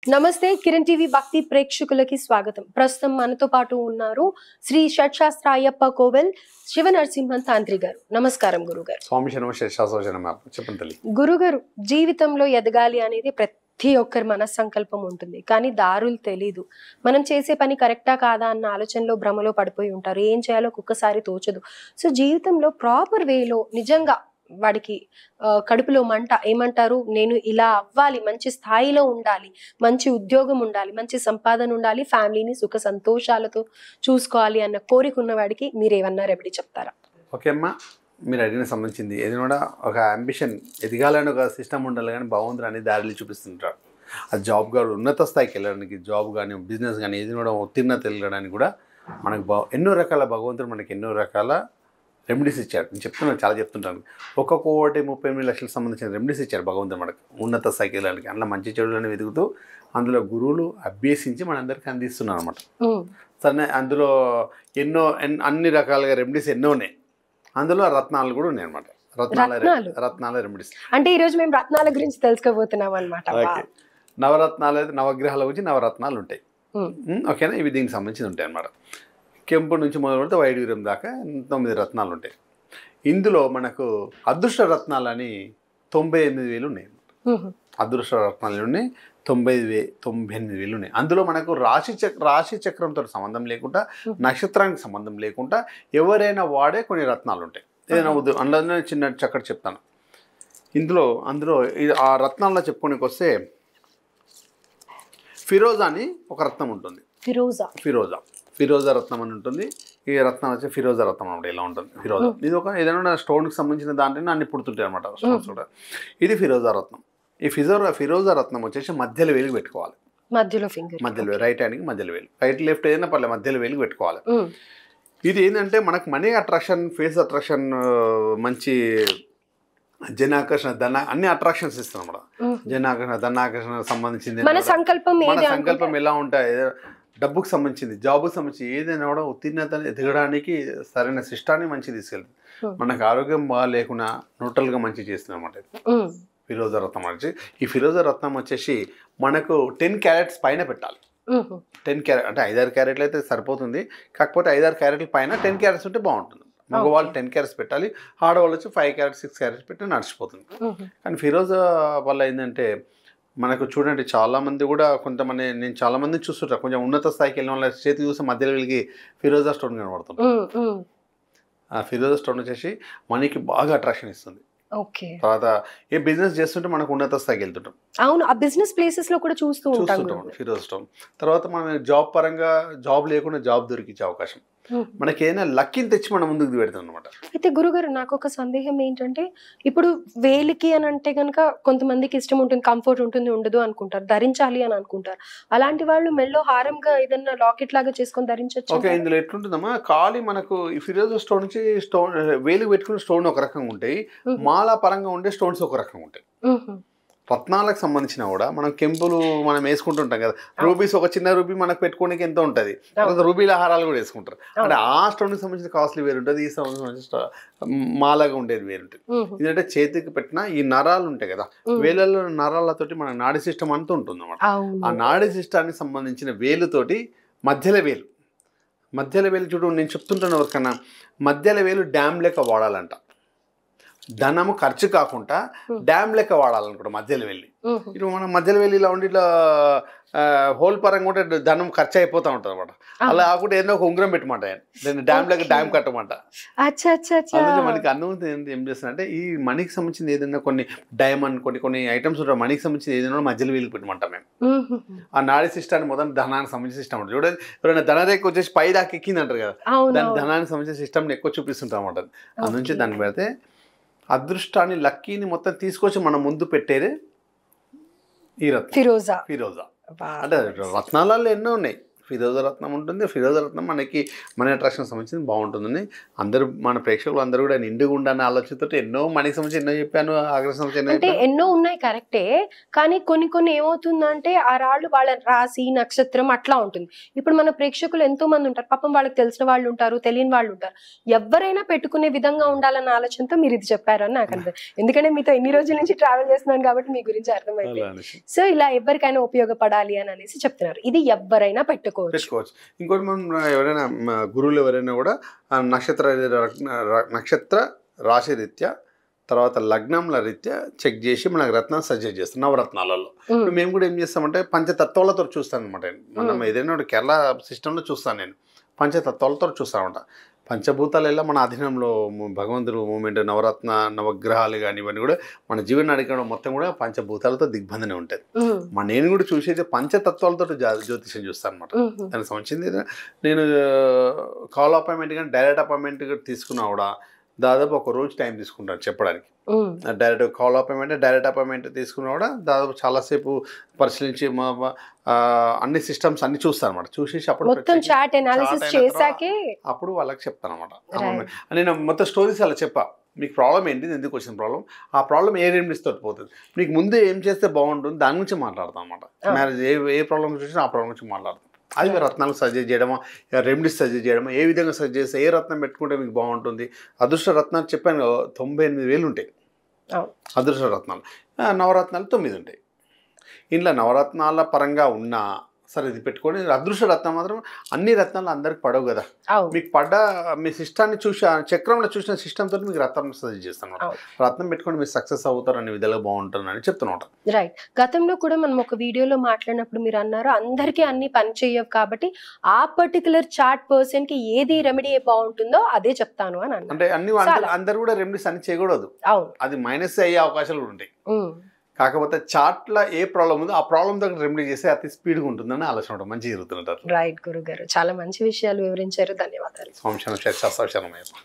నమస్తే కిరణ్ టీవీ భక్తి ప్రేక్షకులకి స్వాగతం. ప్రస్తుతం మనతో పాటు ఉన్నారు శ్రీ షట్శాస్త్ర అయ్యప్ప కోవెల్ శివ నరసింహన్ తాంత్రి గారు. నమస్కారం గురుగారు. స్వామి శర్మ చెప్పండి తల్లి. గురుగారు, జీవితంలో ఎదగాలి అనేది ప్రతి ఒక్కరి మనస్సంకల్పం ఉంటుంది, కానీ దారులు తెలీదు. మనం చేసే పని కరెక్టా కాదా అన్న ఆలోచనలో భ్రమలో పడిపోయి ఉంటారు. ఏం చేయాలో ఒక్కొక్కసారి తోచదు. సో జీవితంలో ప్రాపర్ వేలో నిజంగా వాడికి కడుపులో మంట ఏమంటారు, నేను ఇలా అవ్వాలి, మంచి స్థాయిలో ఉండాలి, మంచి ఉద్యోగం ఉండాలి, మంచి సంపాదన ఉండాలి, ఫ్యామిలీని సుఖ సంతోషాలతో చూసుకోవాలి అన్న కోరిక ఉన్న వాడికి మీరు ఏమన్నా రెమెడీ చెప్తారా? ఓకే అమ్మా, మీరు అడిగిన సంబంధించింది ఏది కూడా ఒక అంబిషన్, ఎదగాలని ఒక సిస్టమ్ ఉండాలి, కానీ బాగుంది అని దారిలో చూపిస్తుంటారు. ఆ జాబ్ కానీ ఉన్నత స్థాయికి వెళ్ళడానికి, జాబ్ కానీ బిజినెస్ కానీ ఏది కూడా ఉత్తీర్ణత వెళ్ళడానికి కూడా మనకు ఎన్నో రకాల భగవంతుడు మనకి ఎన్నో రకాల రెమెడీస్ ఇచ్చాడు. నేను చెప్తున్నాను, చాలా చెప్తుంటాను. ఒక్కొక్కటి 38 లక్షలకు సంబంధించిన రెమెడీస్ ఇచ్చారు భగవంతుడు మనకు ఉన్నత స్థాయికి వెళ్ళడానికి. అందులో మంచి చెడులను వెతుకుతూ అందులో గురువులు అభ్యసించి మనందరికీ అందిస్తున్నారు అనమాట. సరే, అందులో అన్ని రకాలుగా రెమెడీస్ ఎన్నో ఉన్నాయి. అందులో రత్నాలు కూడా ఉన్నాయి అనమాట. రత్నాల రెమెడీస్ అంటే ఈరోజు మేము రత్నాల గురించి తెలుసుకోబోతున్నాం అనమాట. నవరత్నాలు అయితే నవగ్రహాల గురించి నవరత్నాలు ఉంటాయి. ఓకేనా, ఇవి దీనికి సంబంధించి ఉంటాయి అన్నమాట. కెంపు నుంచి మొదలు పెడితే వైడూర్యం దాకా 9 రత్నాలు ఉంటాయి. ఇందులో మనకు అదృష్ట రత్నాలు అని 98,000 ఉన్నాయి. అదృష్ట రత్నాలు ఉన్నాయి 98,000 ఉన్నాయి. అందులో మనకు రాశి చక్రంతో సంబంధం లేకుండా, నక్షత్రానికి సంబంధం లేకుండా ఎవరైనా వాడే కొన్ని రత్నాలు ఉంటాయి. ఏదైనా అందులో చిన్న చక్కటి చెప్తాను. అందులో ఆ రత్నాల్లో చెప్పుకోనికి వస్తే ఫిరోజా అని ఒక రత్నం ఉంటుంది. ఫిరోజా రత్నం అని ఉంటుంది. ఈ రత్నం వచ్చి ఫిరోజా రత్నం అనమాట. ఇలా ఉంటుంది ఫిరోజా. ఇది ఒక ఏదైనా స్టోన్కి సంబంధించిన దాంట్లోనే అన్ని పుడుతుంటాయి అనమాట స్టోన్స్ కూడా. ఇది ఫిరోజా రత్నం. ఈ ఫిరోజా రత్నం వచ్చేసి మధ్యలో వేలికి పెట్టుకోవాలి. మధ్యలో రైట్ హ్యాండ్కి మధ్యలో వేలు, రైట్ లెఫ్ట్ ఏదైనా పర్లేదు, మధ్యలో వేలికి పెట్టుకోవాలి. ఇది ఏంటంటే మనకు మనీ అట్రాక్షన్, ఫేస్ అట్రాక్షన్, మంచి జనాకర్షణ, అన్ని అట్రాక్షన్స్ ఇస్తాం అన్నమాట. జనాకర్షణ, ధనాకర్షణ సంబంధించింది. మన సంకల్పం ఎలా ఉంటాయి, డబ్బుకు సంబంధించింది, జాబుకు సంబంధించి ఏదైనా కూడా ఉత్తీర్ణత ఎదగడానికి సరైన శిష్టాన్ని మంచి తీసుకెళ్తుంది. మనకు ఆరోగ్యం బాగా లేకుండా న్యూట్రల్గా మంచి చేస్తుంది అన్నమాట. ఫిరోజా రత్నం వచ్చి ఈ ఫిరోజా రత్నం వచ్చేసి మనకు 10 క్యారెట్స్ పైన పెట్టాలి. 10 క్యారెట్ అంటే 5-6 క్యారెట్లు అయితే సరిపోతుంది. కాకపోతే 5-6 క్యారెట్ల పైన 10 క్యారెట్స్ ఉంటే బాగుంటుంది. మగవాళ్ళు 10 క్యారెట్స్ పెట్టాలి, ఆడవాళ్ళు వచ్చి 5 క్యారెట్స్ 6 క్యారెట్స్ పెట్టి నడిచిపోతుంది. కానీ ఫిరోజా వల్ల ఏంటంటే మనకు చూడండి, చాలామంది కూడా కొంతమంది, నేను చాలామందిని చూస్తుంటా, కొంచెం ఉన్నత స్థాయికి వెళ్ళిన వాళ్ళ చేతి చూసి మధ్యలో వెళ్ళి ఫిరోజా స్టోన్ కనబడుతుంది. ఆ ఫిరోజా స్టోన్ వచ్చేసి మనకి బాగా అట్రాక్షన్ ఇస్తుంది. తర్వాత ఏ బిజినెస్ చేస్తుంటే మనకు ఉన్నత స్థాయికి వెళ్తుంటాం. అవును, ఆ బిజినెస్ ప్లేసెస్ లో కూడా చూస్తుంటాం ఫిరోజా స్టోన్. తర్వాత మనం జాబ్ పరంగా జాబ్ లేకుండా జాబ్ దొరికించే అవకాశం, మనకి ఏదైనా లక్కీని తెచ్చి మనం ముందుకు పెడతాం అనమాట. అయితే గురుగారు, నాకు ఒక సందేహం ఏంటంటే, ఇప్పుడు వేలికి అని అంటే కనుక కొంతమందికి ఇష్టం ఉంటుంది, కంఫర్ట్ ఉంటుంది, ఉండదు అనుకుంటారు, ధరించాలి అని అనుకుంటారు. అలాంటి వాళ్ళు మెల్లో హారంగా ఏదన్నా లాకెట్ లాగా చేసుకొని ధరించవచ్చు. ఓకే, ఇందులో ఎట్లుంటుందమ్మా, ఖాళీ మనకు ఈ ఫిరోజా స్టోన్ నుంచి వేలికి పెట్టుకున్న స్టోన్ ఒక రకంగా ఉంటాయి, మాలా పరంగా ఉండే స్టోన్స్ ఒక రకంగా ఉంటాయి. రత్నాలకు సంబంధించిన కూడా మనం కెంపులు మనం వేసుకుంటుంటాం కదా, రూబీస్ ఒక చిన్న రూబీ మనకు పెట్టుకోనికి ఎంత ఉంటుంది, తర్వాత రూబీల హారాలు కూడా వేసుకుంటారు. అంటే ఆ స్టోన్కి సంబంధించిన కాస్ట్లీ వేరు ఉంటుంది, ఈ స్టోన్కి సంబంధించిన మాలాగా ఉండేది వేరు ఉంటుంది. ఎందుకంటే చేతికి పెట్టిన ఈ నరాలు ఉంటాయి కదా, వేలలో నరాలతోటి మన నాడీ సిస్టమ్ అంతా ఉంటుంది అన్నమాట. ఆ నాడీ సిస్టానికి సంబంధించిన వేలుతోటి మధ్యలో వేలు చూడు, నేను చెప్తుంటాను ఎవరికన్నా, మధ్యలో వేలు డ్యామ్ లెక్క వాడాలంట. ధనము ఖర్చు కాకుండా డ్యామ్ లెక్క వాడాలనుకుంటా మధ్యలో వెళ్ళి. ఇటు మనం మధ్యలో వెళ్ళి ఇలా ఉండి ఇట్లా హోల్ పరంగా ఉంటే ధనం ఖర్చు అయిపోతూ ఉంటుంది అనమాట. అలా కాకుండా ఏదో ఒక ఉంగరం పెట్టమంట, దాన్ని డ్యామ్ లెక్క డ్యామ్ కట్టమంట. అందుకే మనకి అనుభవం ఏం చేస్తానంటే, ఈ మనీకి సంబంధించింది ఏదైనా కొన్ని డైమండ్ కొన్ని ఐటమ్స్ ఉంటాయి, మనీకి సంబంధించింది ఏదైనా మధ్యలో వీళ్ళకి పెట్టమంటాం మేము. ఆ నాడీ సిస్టాన్ని మొదలు ధనానికి సంబంధించిన సిస్టమ్ ఉంటుంది. చూడండి, ఎవరైనా ధనరేఖ వచ్చేసి పై దాకా ఎక్కింది అంటారు కదా, దాని ధనానికి సంబంధించిన సిస్టమ్ని ఎక్కువ చూపిస్తుంటాం అన్నమాట. అందునుంచి దాన్ని పెడితే అదృష్టాన్ని, లక్కీని మొత్తం తీసుకొచ్చి మనం ముందు పెట్టేదే ఈ రత్నం ఫిరోజా. అంటే రత్నాలలో ఎన్నో ఉన్నాయి, ఫిరోజా రత్నం ఉంటుంది. ఫిరోజా రత్నం మనకి మనీ అట్రాక్షన్ సంబంధించింది బాగుంటుందని అందరూ మన ప్రేక్షకులు అందరూ కూడా నిండుగా ఉండాలనే ఆలోచనతో ఎన్నో మనీకి సంబంధించి ఎన్నో చెప్పాను, ఆగ్రహం సంబంధించి అంటే ఎన్నో ఉన్నాయి కరెక్టే, కానీ కొన్ని ఏమవుతుందంటే ఆ రాళ్ళు వాళ్ళ రాశి నక్షత్రం అట్లా ఉంటుంది. ఇప్పుడు మన ప్రేక్షకులు ఎంతో మంది ఉంటారు, పాపం వాళ్ళకి తెలిసిన వాళ్ళు ఉంటారు, తెలియని వాళ్ళు ఉంటారు. ఎవరైనా పెట్టుకునే విధంగా ఉండాలన్న ఆలోచనతో మీరు ఇది చెప్పారని నాకు అర్థం. ఎందుకంటే మీతో ఎన్ని రోజుల నుంచి ట్రావెల్ చేస్తున్నాను కాబట్టి మీ గురించి అర్థమైంది. సో ఇలా ఎవరికైనా ఉపయోగపడాలి అని అనేసి చెప్తున్నారు. ఇది ఎవరైనా పెట్టుకోవచ్చు. ఇంకోటి మనం ఎవరైనా గురువులు ఎవరైనా కూడా నక్షత్ర రాశి రీత్యా తర్వాత లగ్నంల రీత్యా చెక్ చేసి మనకు రత్నాలు సజెస్ట్ చేస్తాం నవరత్నాలలో. మేము కూడా ఏం చేస్తామంటే పంచతత్వాలతో చూస్తాను అనమాట. మనం ఏదైనా కేరళ సిస్టంలో చూస్తాను, నేను పంచతత్వాలతో చూస్తామంట. పంచభూతాలలో మన అధీనంలో భగవంతుడు మూమెంట్ నవరత్న నవగ్రహాలు కానీ ఇవన్నీ కూడా మన జీవన అడిగడం మొత్తం కూడా పంచభూతాలతో దిగ్బంధనే ఉంటుంది. నేను కూడా చూసేది పంచతత్వాలతో జ్యోతిష్యం చూస్తాను అనమాట. దానికి సంబంధించింది నేను కాల్ అపాయింట్మెంట్ కానీ డైరెక్ట్ అపాయింట్మెంట్ తీసుకున్నా కూడా దాదాపు ఒక రోజు టైం తీసుకుంటాను చెప్పడానికి. డైరెక్ట్ కాల్ అపాయింట్మెంట్ తీసుకున్నా కూడా దాదాపు చాలాసేపు పరిశీలించి అన్ని సిస్టమ్స్ అన్ని చూస్తాను అనమాట. చూసేసి అప్పుడు వాళ్ళకి చెప్తాను అనమాట. నేను మొత్తం స్టోరీస్ అలా చెప్పా, మీకు ప్రాబ్లం ఏంటి, ఎందుకు వచ్చిన ప్రాబ్లం, ఆ ప్రాబ్లం ఏ రెమెడీస్ తోటి పోతుంది, మీకు ముందు ఏం చేస్తే బాగుంటుంది దాని గురించి మాట్లాడతాం అనమాట. మ్యారేజ్ ఏ ప్రాబ్లం చూసినా ఆ ప్రాబ్లం గురించి మాట్లాడతాం. అది రత్నాలు సజెస్ట్ చేయడమా, రెమెడీస్ సజెస్ట్ చేయడమా, ఏ విధంగా సజెస్ట్ చేస్తే ఏ రత్నం పెట్టుకుంటే మీకు బాగుంటుంది. అదృష్ట రత్నాలు చెప్పాను 98,000 ఉంటాయి అదృష్ట రత్నాలు. నవరత్నాలు 9 ఉంటాయి. ఇంట్లో నవరత్నాల పరంగా ఉన్నా సరే ఇది పెట్టుకొని అదృష్ట రత్నం మాత్రం అన్ని రత్నాలు అందరికి పడవు కదా. మీకు పడ్డ మీ సిస్టాన్ని చూసి చక్రంలో చూసిన సిస్టమ్ తోటి మీకు రత్నం సజెస్ట్ చేస్తాను. రత్నం పెట్టుకొని మీరు సక్సెస్ అవుతారు అనే విధాలుగా బాగుంటారని చెప్తున్నమాట. రైట్. గతంలో కూడా మనం ఒక వీడియోలో మాట్లాడినప్పుడు మీరు అన్నారు అందరికీ అన్ని పని చేయవు కాబట్టి ఆ పర్టికులర్ చార్ట్ పర్సన్ కి ఏది రెమెడీ బాగుంటుందో అదే చెప్తాను అని అన్నారు. అంటే అన్ని అందరు కూడా రెమెడీస్ అన్ని చేయకూడదు, అది మైనస్ అయ్యే అవకాశాలు కూడా ఉంటాయి. కాకపోతే చార్ట్లో ఏ ప్రాబ్లం ఉందో ఆ ప్రాబ్లం దగ్గర రెమెడీ చేస్తే అతి స్పీడ్గా ఉంటుందని ఆలోచన ఉంటుంది, మంచిగా జరుగుతుంటారు. రైట్ గురుగారు, చాలా మంచి విషయాలు వివరించారు, ధన్యవాదాలు. సంవత్సరం